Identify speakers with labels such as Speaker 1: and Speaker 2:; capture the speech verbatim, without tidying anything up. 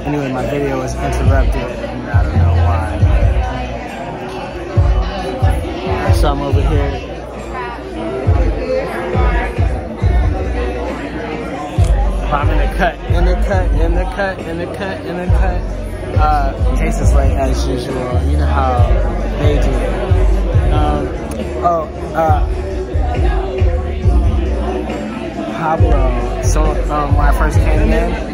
Speaker 1: Anyway, my video was interrupted, and I don't know why. So I'm over here. I'm in the cut, in the cut, in the cut, in the cut, in the cut. Uh, Case is late as usual. You know how they do. Um, oh, uh, Pablo. So um, when I first came in,